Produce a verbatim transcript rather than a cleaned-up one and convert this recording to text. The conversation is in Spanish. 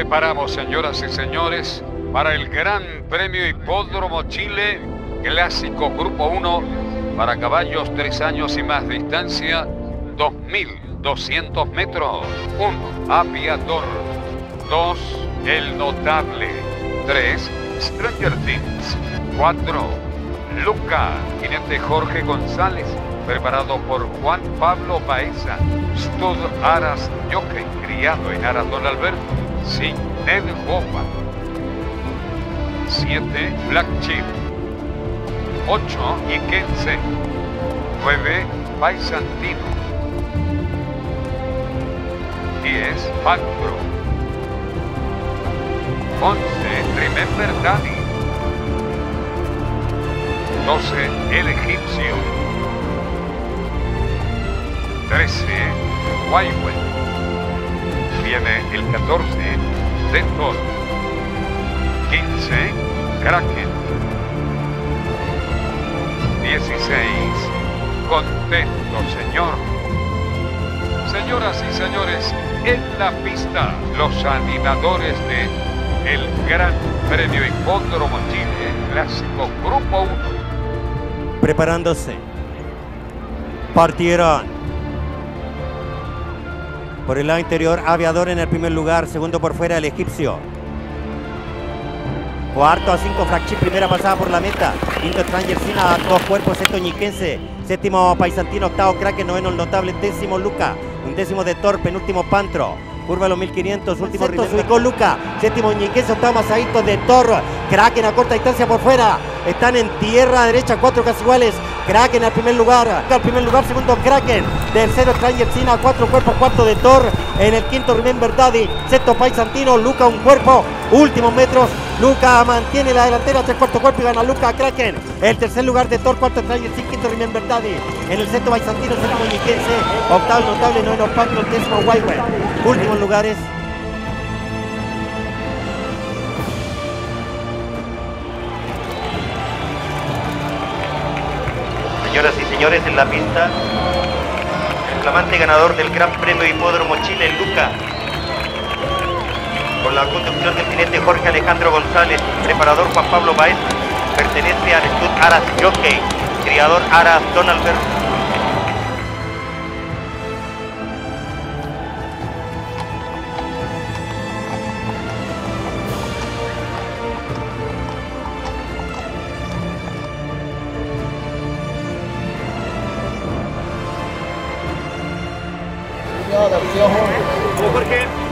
preparamos, señoras y señores, para el Gran Premio Hipódromo Chile, Clásico Grupo uno, para caballos tres años y más distancia, dos mil doscientos metros. uno. Aviador. dos. El Notable. tres. Stranger Things. cuatro. Luca, jinete Jorge González, preparado por Juan Pablo Baeza. Stud Aras Jockey, criado en Aras Don Alberto. cinco. Ned Bopa. siete. Black Chip. ocho. Iquense. nueve. Paisantino. diez. Pactro. once. Remember Daddy. doce. El Egipcio. trece. Huaywen. Viene el catorce. De Thor. quince. Kraken. dieciséis. Contento, señor. Señoras y señores, en la pista, los animadores de el Gran Premio Hipódromo Chile, Clásico Grupo uno. Preparándose. Partieron. Por el lado interior, Aviador en el primer lugar, segundo por fuera el Egipcio. Cuarto a cinco, Fracchi, primera pasada por la meta. Quinto, Stranger Things a dos cuerpos, sexto, Ñiquense. Séptimo, Paisantino, octavo, Kraken, noveno, el Notable, décimo, Luca. Un décimo de Thor, penúltimo, Pantro. Curva a los mil quinientos, último, sexto, se ubicó Luca. Séptimo, Ñiquense, octavo, Masadito de Thor. Kraken a corta distancia por fuera. Están en tierra derecha, cuatro casi iguales. Kraken al primer lugar. Al primer lugar, segundo, Kraken. Tercero, Stranger Things a cuatro cuerpos, cuarto de Thor. En el quinto, Remember Daddy. Sexto, Paisantino. Luca, un cuerpo. Últimos metros. Luca mantiene la delantera, tres cuarto cuerpo y gana Luca a Kraken. El tercer lugar de Thor, cuarto Stranger Things, quinto Remember Daddy. En el sexto Paisantino, séptimo Ñiquense, octavo Notable, noveno Pactro, décimo Huaywen. Últimos lugares. Señoras y señores, en la pista, el flamante ganador del Gran Premio Hipódromo Chile, Luca, con la conducción del jinete Jorge Alejandro González, preparador Juan Pablo Baez, pertenece al Stud Aras Jockey, criador Aras Don Alberto. Jorge.